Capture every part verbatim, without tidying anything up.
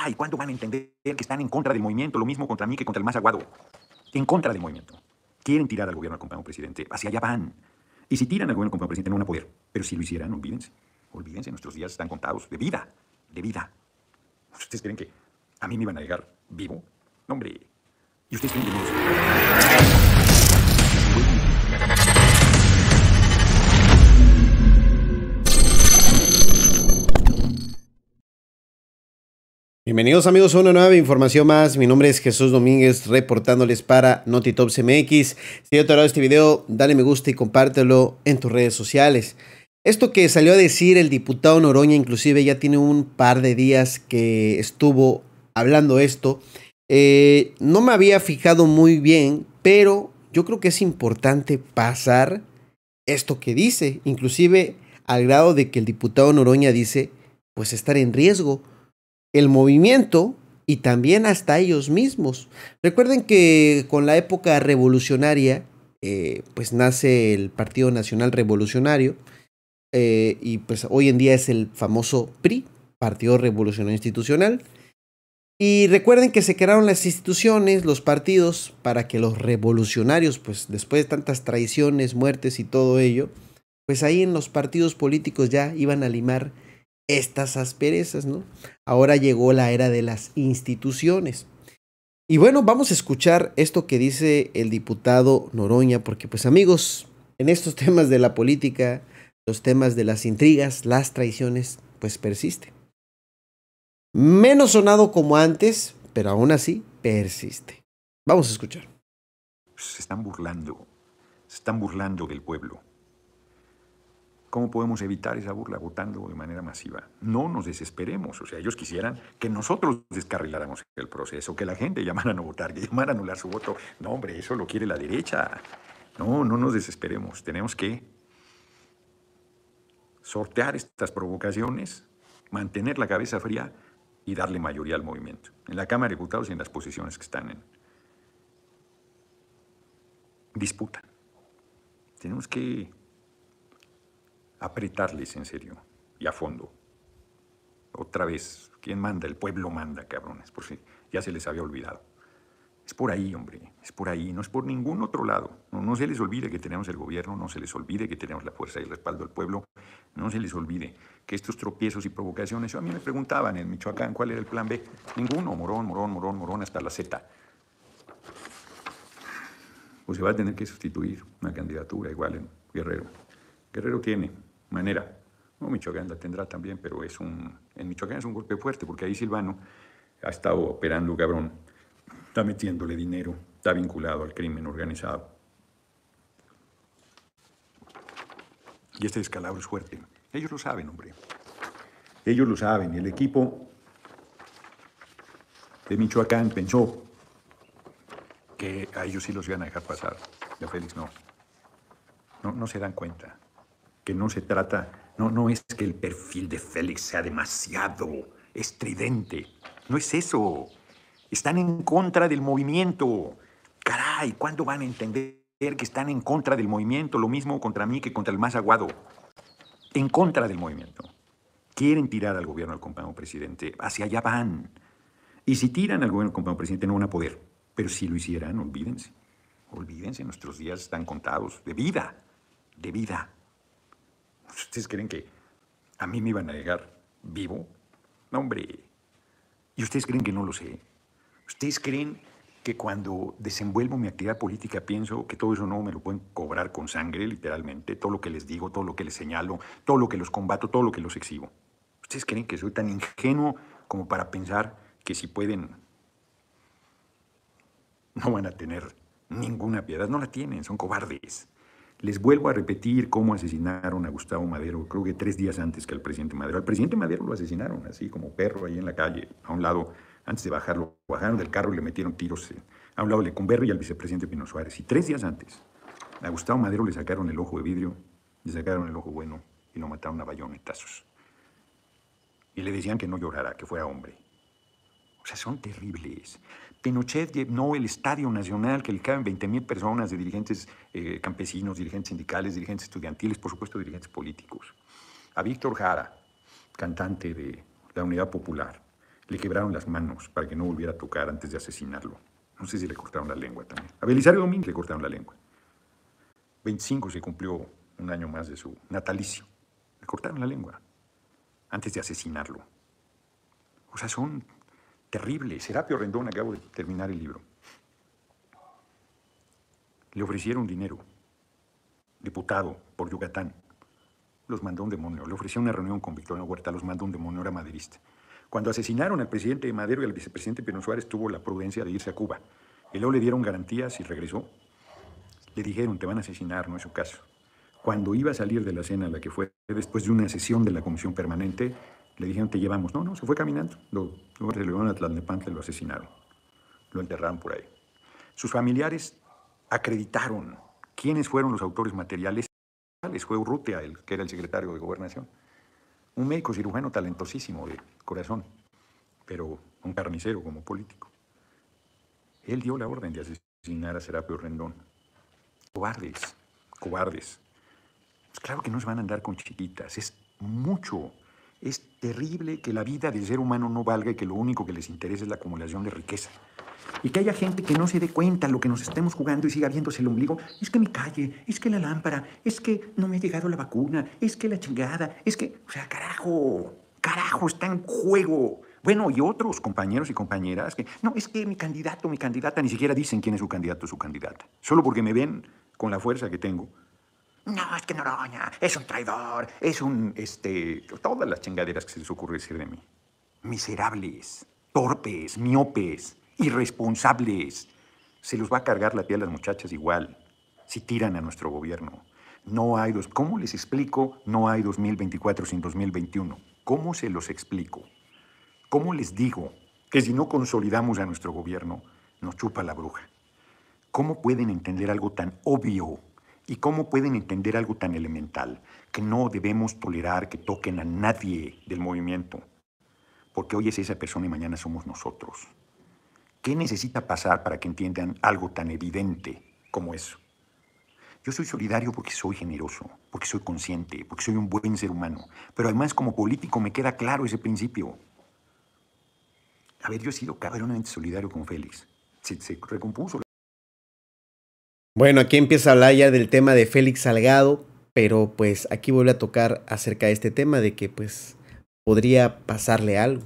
Caray, ¿cuándo van a entender que están en contra del movimiento? Lo mismo contra mí que contra el más aguado. En contra del movimiento. Quieren tirar al gobierno al compañero presidente. Hacia allá van. Y si tiran al gobierno al compañero presidente no van a poder. Pero si lo hicieran, olvídense. Olvídense, nuestros días están contados. De vida. De vida. ¿Ustedes creen que a mí me iban a llegar vivo? No, hombre. ¿Y ustedes creen que no lo sé? Bienvenidos amigos a una nueva información más. Mi nombre es Jesús Domínguez, reportándoles para NotiTops M X. Si te ha gustado este video, dale me gusta y compártelo en tus redes sociales. Esto que salió a decir el diputado Noroña, inclusive ya tiene un par de días que estuvo hablando esto. Eh, no me había fijado muy bien, pero yo creo que es importante pasar esto que dice, inclusive al grado de que el diputado Noroña dice, pues estar en riesgo el movimiento y también hasta ellos mismos. Recuerden que con la época revolucionaria, eh, pues nace el Partido Nacional Revolucionario, eh, y pues hoy en día es el famoso P R I, Partido Revolucionario Institucional. Y recuerden que se crearon las instituciones, los partidos, para que los revolucionarios, pues después de tantas traiciones, muertes y todo ello, pues ahí en los partidos políticos ya iban a limar estas asperezas, ¿no? Ahora llegó la era de las instituciones. Y bueno, vamos a escuchar esto que dice el diputado Noroña, porque pues amigos, en estos temas de la política, los temas de las intrigas, las traiciones, pues persiste. Menos sonado como antes, pero aún así persiste. Vamos a escuchar. Se están burlando, se están burlando del pueblo. ¿Cómo podemos evitar esa burla? Votando de manera masiva. No nos desesperemos. O sea, ellos quisieran que nosotros descarriláramos el proceso, que la gente llamara a no votar, que llamara a anular su voto. No, hombre, eso lo quiere la derecha. No, no nos desesperemos. Tenemos que sortear estas provocaciones, mantener la cabeza fría y darle mayoría al movimiento. En la Cámara de Diputados y en las posiciones que están en disputa. Tenemos que apretarles en serio y a fondo. Otra vez, ¿quién manda? El pueblo manda, cabrones, por si ya se les había olvidado. Es por ahí, hombre, es por ahí, no es por ningún otro lado. No, no se les olvide que tenemos el gobierno, no se les olvide que tenemos la fuerza y el respaldo del pueblo, no se les olvide que estos tropiezos y provocaciones, a mí me preguntaban en Michoacán cuál era el plan B. Ninguno, morón, morón, morón, morón, hasta la Z. Pues se va a tener que sustituir una candidatura igual en Guerrero. Guerrero tiene manera. No, Michoacán la tendrá también, pero es un, en Michoacán es un golpe fuerte, porque ahí Silvano ha estado operando, cabrón. Está metiéndole dinero, está vinculado al crimen organizado. Y este descalabro es fuerte. Ellos lo saben, hombre. Ellos lo saben. El equipo de Michoacán pensó que a ellos sí los iban a dejar pasar. Y a Félix no. No, no se dan cuenta que no se trata, no, no es que el perfil de Félix sea demasiado estridente. No es eso. Están en contra del movimiento. Caray, ¿cuándo van a entender que están en contra del movimiento? Lo mismo contra mí que contra el más aguado. En contra del movimiento. Quieren tirar al gobierno al compañero presidente. Hacia allá van. Y si tiran al gobierno al compañero presidente no van a poder. Pero si lo hicieran, olvídense. Olvídense, nuestros días están contados. De vida. De vida. ¿Ustedes creen que a mí me iban a llegar vivo? No, hombre. ¿Y ustedes creen que no lo sé? ¿Ustedes creen que cuando desenvuelvo mi actividad política pienso que todo eso no me lo pueden cobrar con sangre, literalmente? Todo lo que les digo, todo lo que les señalo, todo lo que los combato, todo lo que los exhibo. ¿Ustedes creen que soy tan ingenuo como para pensar que si pueden no van a tener ninguna piedad? No la tienen, son cobardes. Les vuelvo a repetir cómo asesinaron a Gustavo Madero, creo que tres días antes que al presidente Madero. Al presidente Madero lo asesinaron así como perro ahí en la calle, a un lado, antes de bajarlo. Bajaron del carro y le metieron tiros eh, a un lado de Lecumberri y al vicepresidente Pino Suárez. Y tres días antes, a Gustavo Madero le sacaron el ojo de vidrio, le sacaron el ojo bueno y lo mataron a bayonetazos. Y le decían que no llorara, que fuera hombre. O sea, son terribles. Pinochet llenó el Estadio Nacional, que le caben veinte mil personas de dirigentes eh, campesinos, dirigentes sindicales, dirigentes estudiantiles, por supuesto, dirigentes políticos. A Víctor Jara, cantante de la Unidad Popular, Le quebraron las manos para que no volviera a tocar antes de asesinarlo. No sé si le cortaron la lengua también. A Belisario Domínguez le cortaron la lengua. veinticinco se cumplió un año más de su natalicio. Le cortaron la lengua antes de asesinarlo. O sea, son terribles. Serapio Rendón, acabo de terminar el libro. Le ofrecieron dinero, diputado por Yucatán. Los mandó un demonio. Le ofreció una reunión con Victoriano Huerta, los mandó un demonio, era maderista. Cuando asesinaron al presidente Madero y al vicepresidente Pino Suárez, tuvo la prudencia de irse a Cuba. Y luego le dieron garantías y regresó. Le dijeron, te van a asesinar, no es su caso. Cuando iba a salir de la cena a la que fue, después de una sesión de la comisión permanente, le dijeron, te llevamos. No, no, se fue caminando. Lo, luego se lo llevaron a Tlalnepantla y lo asesinaron. Lo enterraron por ahí. Sus familiares acreditaron quiénes fueron los autores materiales. Fue Urrutia, el que era el secretario de Gobernación. Un médico cirujano talentosísimo de corazón, pero un carnicero como político. Él dio la orden de asesinar a Serapio Rendón. Cobardes, cobardes. Pues claro que no se van a andar con chiquitas, es mucho. Es terrible que la vida del ser humano no valga y que lo único que les interesa es la acumulación de riqueza. Y que haya gente que no se dé cuenta lo que nos estemos jugando y siga viéndose el ombligo. Es que mi calle, es que la lámpara, es que no me ha llegado la vacuna, es que la chingada, es que... O sea, carajo, carajo, está en juego. Bueno, y otros compañeros y compañeras que... No, es que mi candidato, mi candidata, ni siquiera dicen quién es su candidato o su candidata. Solo porque me ven con la fuerza que tengo. No, es que Noroña es un traidor, es un... este todas las chingaderas que se les ocurre decir de mí. Miserables, torpes, miopes, irresponsables. Se los va a cargar la tía a las muchachas igual, si tiran a nuestro gobierno. No hay dos... ¿Cómo les explico? No hay dos mil veinticuatro sin dos mil veintiuno. ¿Cómo se los explico? ¿Cómo les digo que si no consolidamos a nuestro gobierno, nos chupa la bruja? ¿Cómo pueden entender algo tan obvio? ¿Y cómo pueden entender algo tan elemental? Que no debemos tolerar que toquen a nadie del movimiento. Porque hoy es esa persona y mañana somos nosotros. ¿Qué necesita pasar para que entiendan algo tan evidente como eso? Yo soy solidario porque soy generoso, porque soy consciente, porque soy un buen ser humano. Pero además como político me queda claro ese principio. A ver, yo he sido cabronamente solidario con Félix. Se, se recompuso. Bueno, aquí empieza a hablar ya del tema de Félix Salgado, pero pues aquí vuelve a tocar acerca de este tema de que pues podría pasarle algo.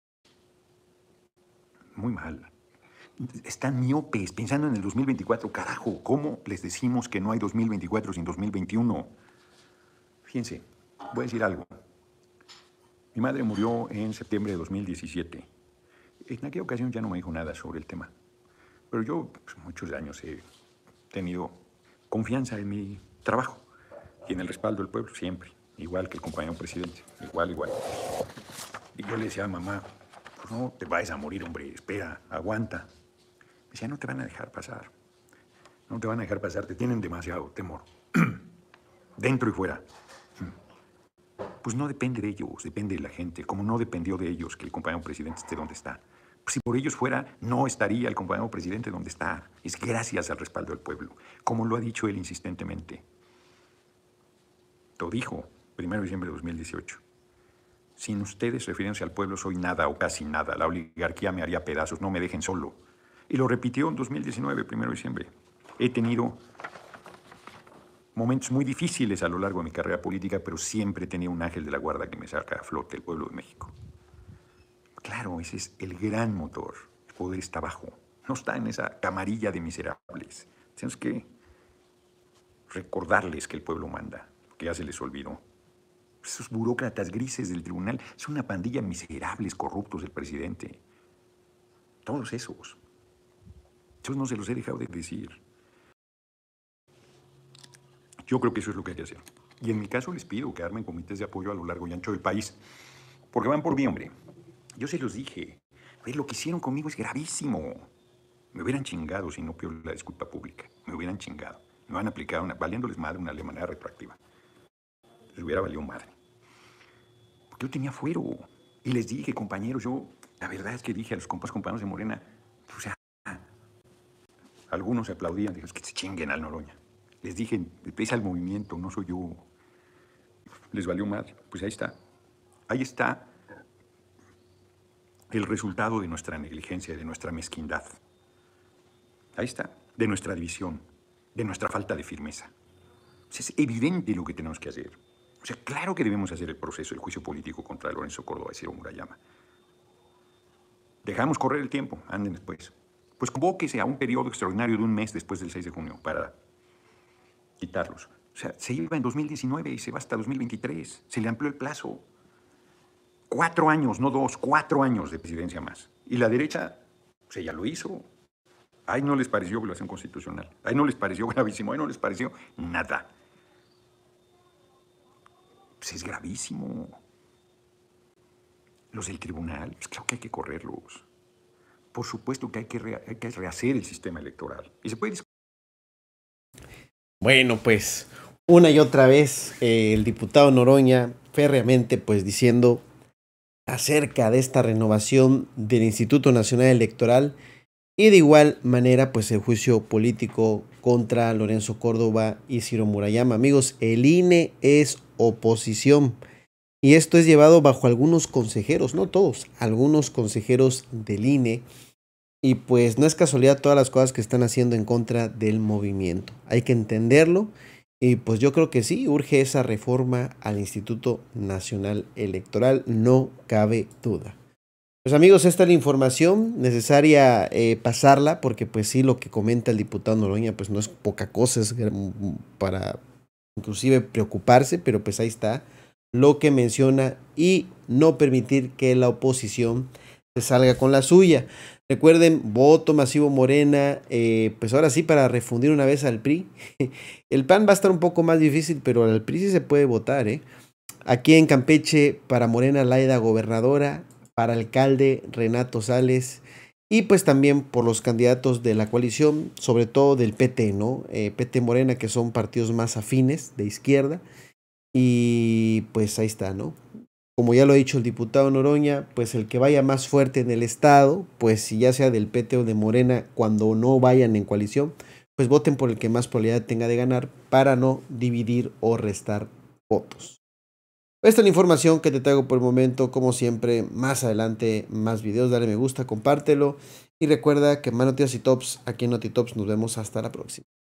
Muy mal. Están miopes, pensando en el dos mil veinticuatro. Carajo, ¿cómo les decimos que no hay dos mil veinticuatro sin dos mil veintiuno? Fíjense, voy a decir algo. Mi madre murió en septiembre de dos mil diecisiete. En aquella ocasión ya no me dijo nada sobre el tema. Pero yo, pues, muchos años he tenido confianza en mi trabajo y en el respaldo del pueblo, siempre. Igual que el compañero presidente. Igual, igual. Y yo le decía a mamá, pues no te vayas a morir, hombre, espera, aguanta. Me decía, no te van a dejar pasar. No te van a dejar pasar, te tienen demasiado temor. Dentro y fuera. Pues no depende de ellos, depende de la gente. Como no dependió de ellos que el compañero presidente esté donde está. Pues si por ellos fuera, no estaría el compañero presidente donde está. Es gracias al respaldo del pueblo. Como lo ha dicho él insistentemente. Lo dijo, primero de diciembre de dos mil dieciocho. Sin ustedes, refiriéndose al pueblo, soy nada o casi nada. La oligarquía me haría pedazos, no me dejen solo. Y lo repitió en dos mil diecinueve, primero de diciembre. He tenido momentos muy difíciles a lo largo de mi carrera política, pero siempre tenía un ángel de la guarda que me saca a flote, el pueblo de México. Claro, ese es el gran motor. El poder está abajo, no está en esa camarilla de miserables. Tenemos que recordarles que el pueblo manda, que ya se les olvidó. Esos burócratas grises del tribunal son una pandilla de miserables, corruptos del presidente. Todos esos. Esos no se los he dejado de decir. Yo creo que eso es lo que hay que hacer. Y en mi caso les pido que armen comités de apoyo a lo largo y ancho del país. Porque van por mí, hombre. Yo se los dije. A ver, lo que hicieron conmigo es gravísimo. Me hubieran chingado si no pido la disculpa pública. Me hubieran chingado. Me van a aplicar, una, valiéndoles madre, una manera retroactiva. Les hubiera valido madre. Porque yo tenía fuero. Y les dije, compañeros, yo, la verdad es que dije a los compas compañeros de Morena, o sea, algunos se aplaudían, dijeron, que se chinguen al Noroña. Les dije, pesa el movimiento, no soy yo. Les valió madre. Pues ahí está. Ahí está el resultado de nuestra negligencia, de nuestra mezquindad. Ahí está, de nuestra división, de nuestra falta de firmeza. O sea, es evidente lo que tenemos que hacer. O sea, claro que debemos hacer el proceso, el juicio político contra Lorenzo Córdoba y Ciro Murayama. Dejamos correr el tiempo, anden después. Pues convóquese a un periodo extraordinario de un mes después del seis de junio para quitarlos. O sea, se iba en dos mil diecinueve y se va hasta dos mil veintitrés. Se le amplió el plazo. Cuatro años, no dos, cuatro años de presidencia más. Y la derecha, o sea, ya lo hizo. Ay, no les pareció violación constitucional. Ay, no les pareció gravísimo. Ay, no les pareció nada. Pues es gravísimo. Los del tribunal, pues claro que hay que correrlos. Por supuesto que hay que, re hay que rehacer el sistema electoral. Y se puede discutir. Bueno, pues una y otra vez eh, el diputado Noroña férreamente pues diciendo acerca de esta renovación del Instituto Nacional Electoral y de igual manera pues el juicio político contra Lorenzo Córdoba y Ciro Murayama. Amigos, el I N E es oposición y esto es llevado bajo algunos consejeros, no todos, algunos consejeros del I N E. Y pues no es casualidad todas las cosas que están haciendo en contra del movimiento. Hay que entenderlo y pues yo creo que sí, urge esa reforma al Instituto Nacional Electoral, no cabe duda. Pues amigos, esta es la información necesaria eh, pasarla porque pues sí, lo que comenta el diputado Noroña pues no es poca cosa, es para inclusive preocuparse, pero pues ahí está lo que menciona y no permitir que la oposición se salga con la suya. Recuerden, voto masivo Morena, eh, pues ahora sí para refundir una vez al P R I. El P A N va a estar un poco más difícil, pero al P R I sí se puede votar, ¿eh? Aquí en Campeche, para Morena Laida gobernadora, para alcalde Renato Sales, y pues también por los candidatos de la coalición, sobre todo del P T, ¿no? Eh, P T Morena, que son partidos más afines de izquierda, y pues ahí está, ¿no? Como ya lo ha dicho el diputado Noroña, pues el que vaya más fuerte en el estado, pues si ya sea del P T o de Morena, cuando no vayan en coalición, pues voten por el que más probabilidad tenga de ganar para no dividir o restar votos. Esta es la información que te traigo por el momento, como siempre, más adelante más videos, dale me gusta, compártelo y recuerda que más noticias y tops aquí en NotiTops, nos vemos hasta la próxima.